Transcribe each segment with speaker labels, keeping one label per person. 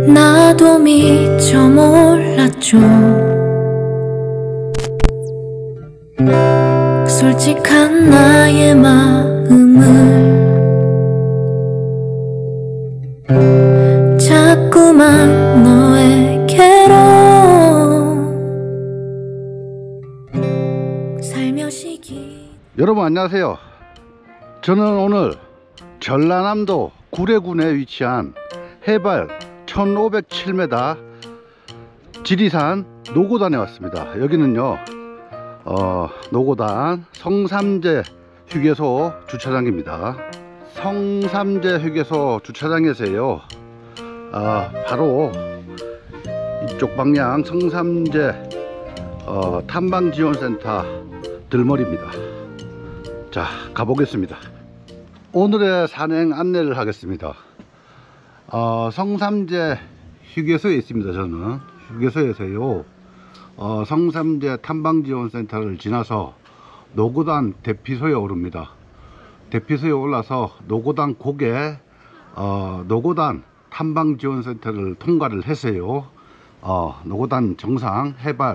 Speaker 1: 나도 미처 몰랐죠. 솔직한 나의 마음을 자꾸만 너에게로 살며시.
Speaker 2: 여러분 안녕하세요. 저는 오늘 전라남도 구례군에 위치한 해발 1507m 지리산 노고단에 왔습니다. 여기는요 노고단 성삼재 휴게소 주차장입니다. 성삼재 휴게소 주차장에서요 바로 이쪽 방향 성삼재 탐방지원센터 들머리입니다. 자, 가보겠습니다. 오늘의 산행 안내를 하겠습니다. 성삼재 휴게소에 있습니다. 저는 휴게소에서요 성삼재 탐방지원센터를 지나서 노고단 대피소에 오릅니다. 대피소에 올라서 노고단 고개 노고단 탐방지원센터를 통과를 해서요 노고단 정상 해발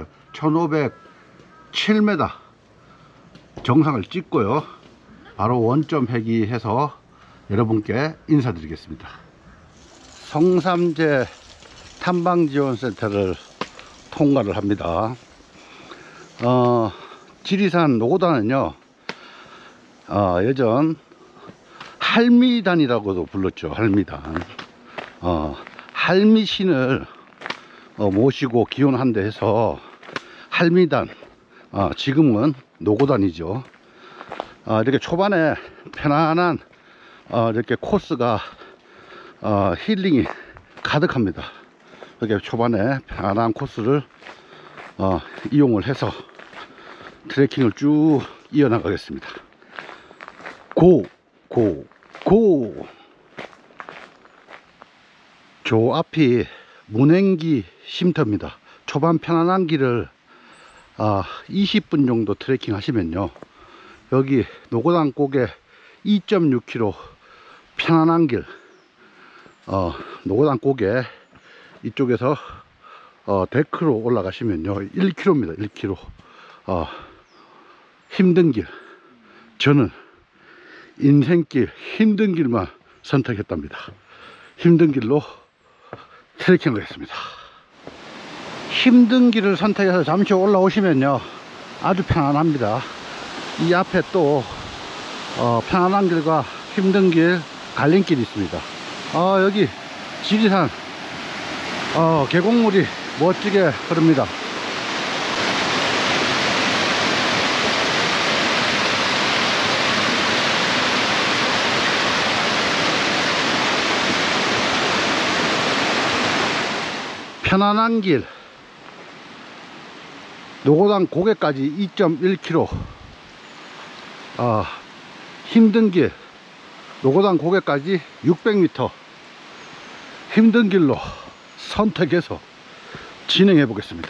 Speaker 2: 1507m 정상을 찍고요 바로 원점 회귀해서 여러분께 인사드리겠습니다. 성삼재 탐방지원센터를 통과를 합니다. 지리산 노고단은요 예전 할미단이라고도 불렀죠. 할미단. 할미신을 모시고 기원한 데 해서 할미단, 지금은 노고단이죠. 이렇게 초반에 편안한 이렇게 코스가 힐링이 가득합니다. 이렇게 초반에 편안한 코스를 이용을 해서 트레킹을 쭉 이어나가겠습니다. 고! 저 앞이 문행기 쉼터입니다. 초반 편안한 길을 20분 정도 트레킹 하시면요 여기 노고단 고개 2.6km 편안한 길 노고단 고개 이쪽에서 데크로 올라가시면요 1km입니다. 1km 힘든 길. 저는 인생길 힘든 길만 선택했답니다. 힘든 길로 트레킹 하겠습니다. 힘든 길을 선택해서 잠시 올라오시면요 아주 편안합니다. 이 앞에 또 편안한 길과 힘든 길 갈림길이 있습니다. 여기 지리산 계곡물이 멋지게 흐릅니다. 편안한 길 노고단 고개까지 2.1km 힘든 길 노고단 고개까지 600m 힘든 길로 선택해서 진행해 보겠습니다.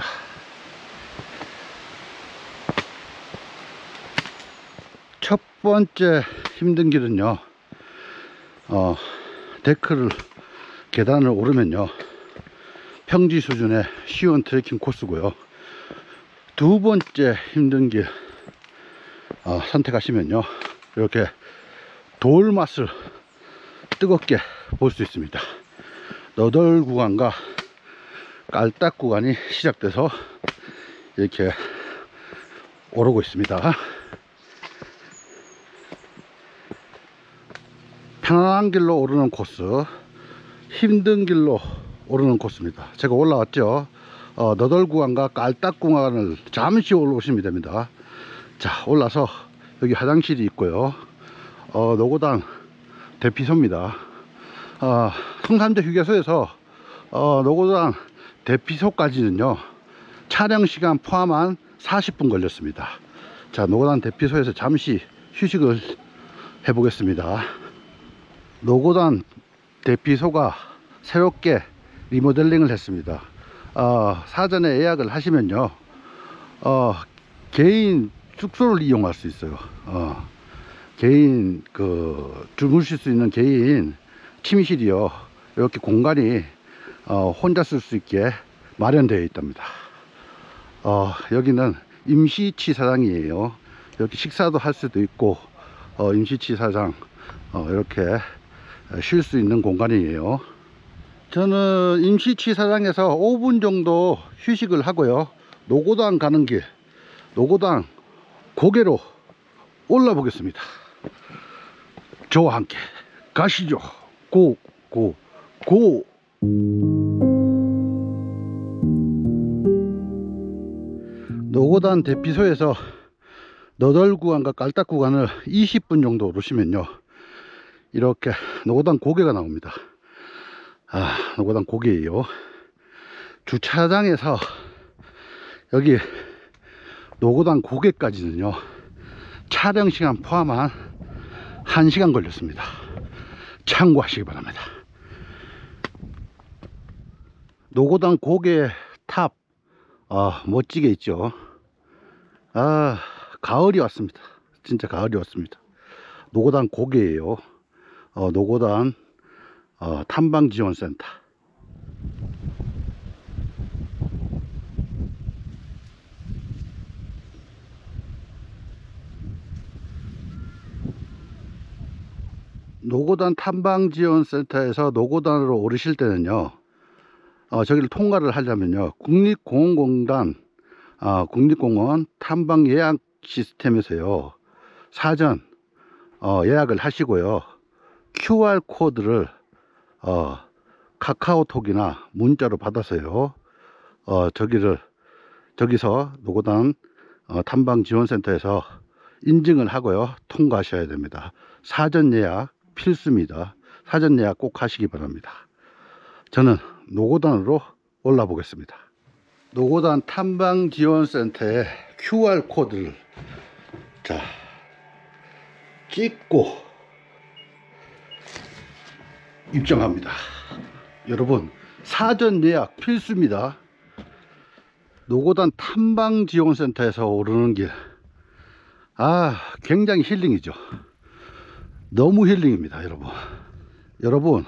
Speaker 2: 첫 번째 힘든 길은요 데크를 계단을 오르면요 평지 수준의 쉬운 트레킹 코스고요. 두 번째 힘든 길 선택하시면요 이렇게 돌맛을 뜨겁게 볼 수 있습니다. 너덜 구간과 깔딱 구간이 시작돼서 이렇게 오르고 있습니다. 편안한 길로 오르는 코스, 힘든 길로 오르는 코스입니다. 제가 올라왔죠. 너덜 구간과 깔딱 구간을 잠시 올라오시면 됩니다. 자, 올라서 여기 화장실이 있고요. 노고단 대피소입니다. 성삼재 휴게소에서 노고단 대피소까지는요 촬영 시간 포함한 40분 걸렸습니다. 자, 노고단 대피소에서 잠시 휴식을 해 보겠습니다. 노고단 대피소가 새롭게 리모델링을 했습니다. 사전에 예약을 하시면요 개인 숙소를 이용할 수 있어요. 개인 주무실 수 있는 개인 침실이요 이렇게 공간이 혼자 쓸 수 있게 마련되어 있답니다. 여기는 임시치사장이에요. 여기 식사도 할 수도 있고 임시치사장 이렇게 쉴 수 있는 공간이에요. 저는 임시치사장에서 5분 정도 휴식을 하고요, 노고당 가는 길, 노고당 고개로 올라 보겠습니다. 저와 함께 가시죠. 고! 노고단 대피소에서 너덜 구간과 깔딱 구간을 20분 정도 오르시면요, 이렇게 노고단 고개가 나옵니다. 노고단 고개예요. 주차장에서 여기 노고단 고개까지는요, 촬영 시간 포함한 1시간 걸렸습니다. 참고하시기 바랍니다. 노고단 고개 탑, 멋지게 있죠. 가을이 왔습니다. 진짜 가을이 왔습니다. 노고단 고개예요. 노고단 탐방지원센터. 노고단 탐방지원센터에서 노고단으로 오르실 때는요, 저기를 통과를 하려면요, 국립공원공단 국립공원 탐방 예약 시스템에서요, 사전 예약을 하시고요, QR 코드를 카카오톡이나 문자로 받아서요, 저기서 노고단 탐방지원센터에서 인증을 하고요, 통과하셔야 됩니다. 사전 예약 필수입니다. 사전 예약 꼭 하시기 바랍니다. 저는 노고단으로 올라 보겠습니다. 노고단 탐방지원센터의 QR 코드를 찍고 입장합니다. 여러분, 사전 예약 필수입니다. 노고단 탐방지원센터에서 오르는 길, 굉장히 힐링이죠. 너무 힐링입니다. 여러분,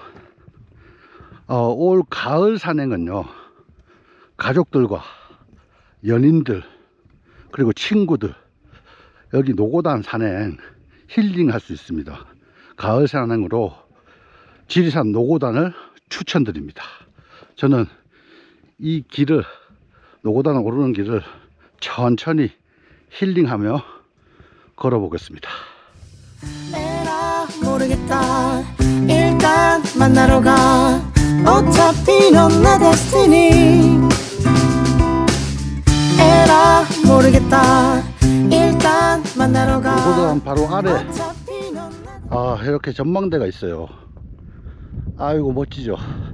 Speaker 2: 올 가을 산행은요, 가족들과 연인들 그리고 친구들, 여기 노고단 산행 힐링할 수 있습니다. 가을 산행으로 지리산 노고단을 추천드립니다. 저는 이 길을, 노고단 오르는 길을 천천히 힐링하며 걸어보겠습니다.
Speaker 3: 에라 모르겠다, 일단 만나러 가. 어차피 넌 내 데스티니. 에라 모르겠다, 일단 만나러 가.
Speaker 2: 노고단 바로 아래 이렇게 전망대가 있어요. 아이고 멋지죠.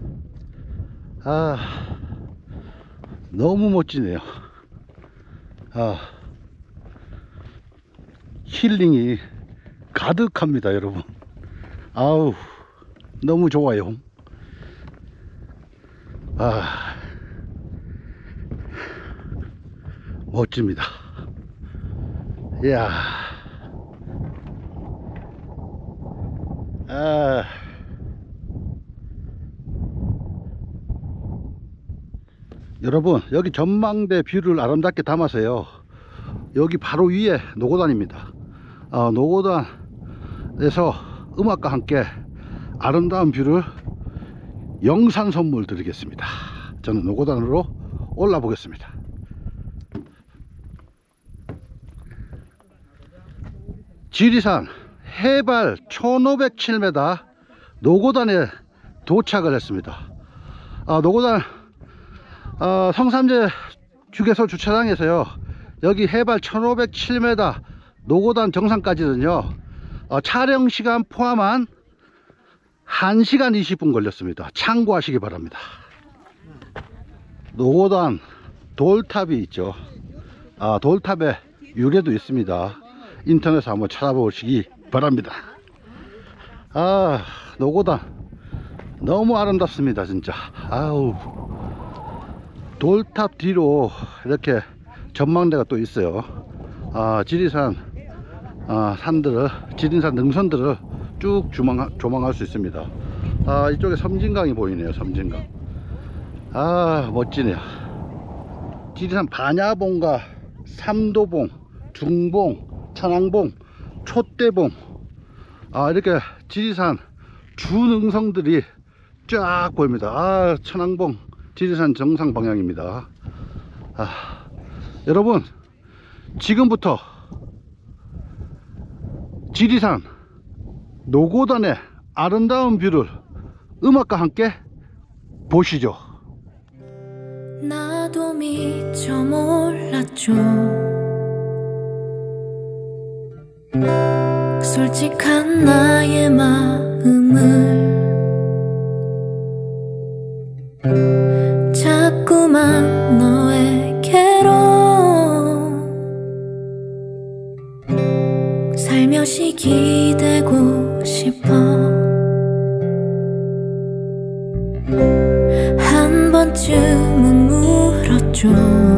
Speaker 2: 너무 멋지네요. 힐링이 가득합니다, 여러분. 너무 좋아요. 멋집니다. 이야. 여러분, 여기 전망대 뷰를 아름답게 담아서요, 여기 바로 위에 노고단입니다. 노고단에서 음악과 함께 아름다운 뷰를 영상 선물 드리겠습니다. 저는 노고단으로 올라 보겠습니다. 지리산 해발 1507m 노고단에 도착을 했습니다. 노고단 성삼재 휴게소 주차장에서요, 여기 해발 1507m 노고단 정상까지는요, 촬영 시간 포함한 1시간 20분 걸렸습니다. 참고하시기 바랍니다. 노고단 돌탑이 있죠. 돌탑에 유래도 있습니다. 인터넷에 한번 찾아보시기 바랍니다. 노고단 너무 아름답습니다, 진짜. 돌탑 뒤로 이렇게 전망대가 또 있어요. 지리산 지리산 능선들을 쭉 조망할 수 있습니다. 이쪽에 섬진강이 보이네요. 섬진강. 아, 멋지네요. 지리산 반야봉과 삼도봉, 중봉, 천왕봉, 촛대봉, 이렇게 지리산 주능성들이 쫙 보입니다. 천왕봉 지리산 정상 방향입니다. 여러분, 지금부터 지리산 노고단의 아름다운 뷰를 음악과 함께 보시죠.
Speaker 1: 나도 미처 몰랐죠. 솔직한 나의 마음을 자꾸만 너에게로 살며시 기대고 싶어. 한 번쯤은 물었죠.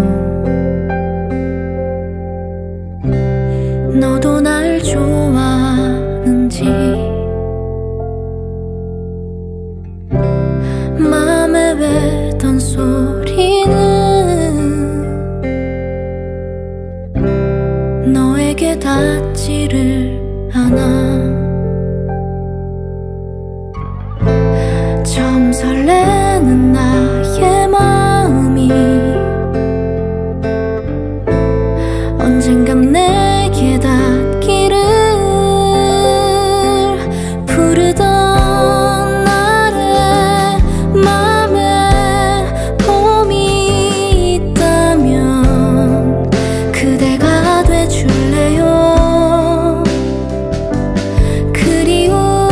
Speaker 1: 너도 날 좋아하는지. 맘에 외던 소리는 너에게 닿지를 않아. 처음 설레는 나의 마음이 언젠간 내게 닿기를. 부르던 나의 맘에 봄이 있다면 그대가 돼줄래요. 그리운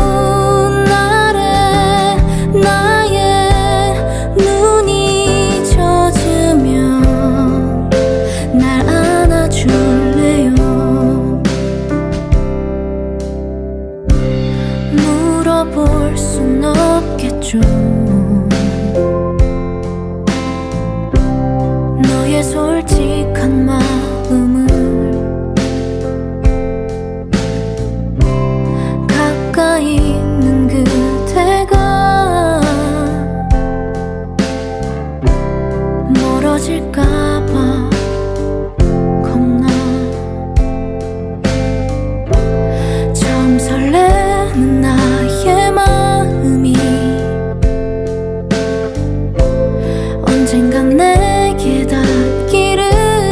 Speaker 1: 날에 나의 눈이 젖으면 날 안아줄래요. 물어볼 순 없겠죠. 너의 솔직한 마음을 가까이 있는 그대가 멀어질까봐 겁나. 처음 설레는 나의 마음이 언젠간 내게 닿기를.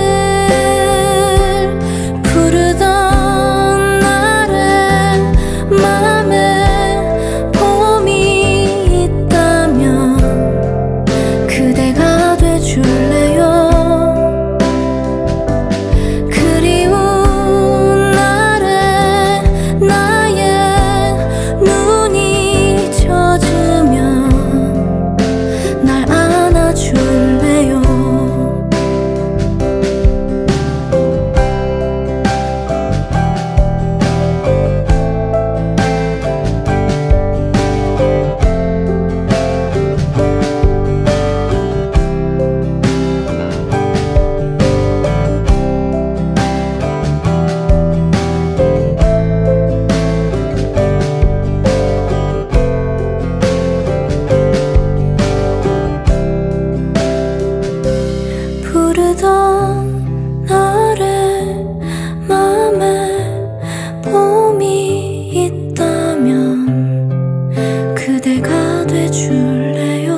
Speaker 1: 부르던 날에 맘에 봄이 있다면 그대가 돼줄래요. 그리운 날에 나의 눈이 젖으면 날 안아줄래요. 부르던 날에 맘에 봄이 있다면 그대가 돼줄래요.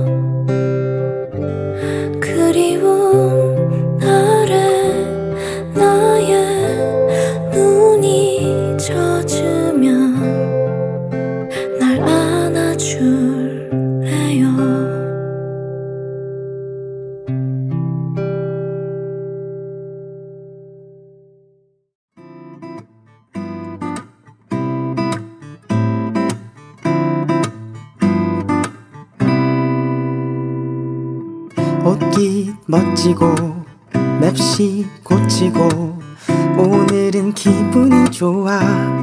Speaker 1: 그리운 날에 나의 눈이 젖으면 날 안아줄래요.
Speaker 3: 옷깃 멋지고 맵시 고치고 오늘은 기분이 좋아.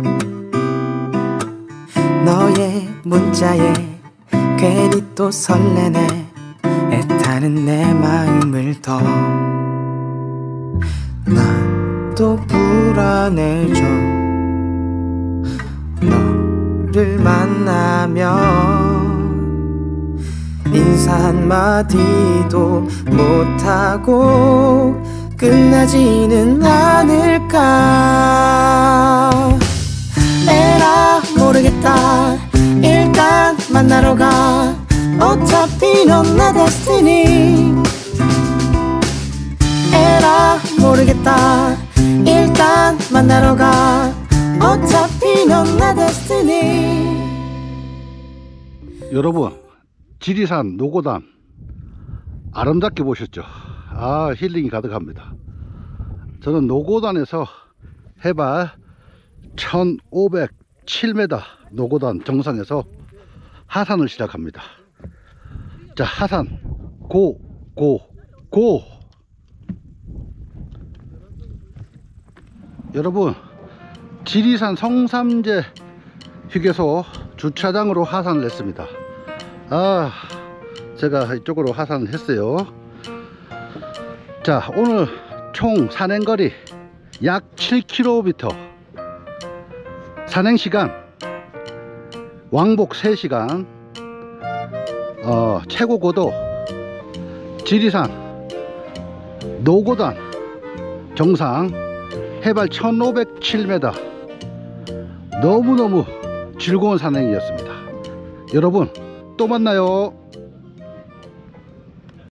Speaker 3: 너의 문자에 괜히 또 설레네. 애타는 내 마음을 더 나도 불안해져. 너를 만나면 인사 한마디도 못하고 끝나지는 않을까. 에라 모르겠다. 일단 만나러 가. 어차피 넌 내 데스티니. 에라 모르겠다. 일단 만나러 가. 어차피 넌 내 데스티니.
Speaker 2: 여러분, 지리산 노고단 아름답게 보셨죠? 아, 힐링이 가득합니다. 저는 노고단에서 해발 1507m 노고단 정상에서 하산을 시작합니다. 자, 하산 고! 여러분, 지리산 성삼재 휴게소 주차장으로 하산을 했습니다. 아, 제가 이쪽으로 하산을 했어요. 자, 오늘 총 산행거리 약 7km, 산행시간 왕복 3시간, 최고 고도 지리산 노고단 정상 해발 1507m, 너무너무 즐거운 산행이었습니다. 여러분, 또 만나요.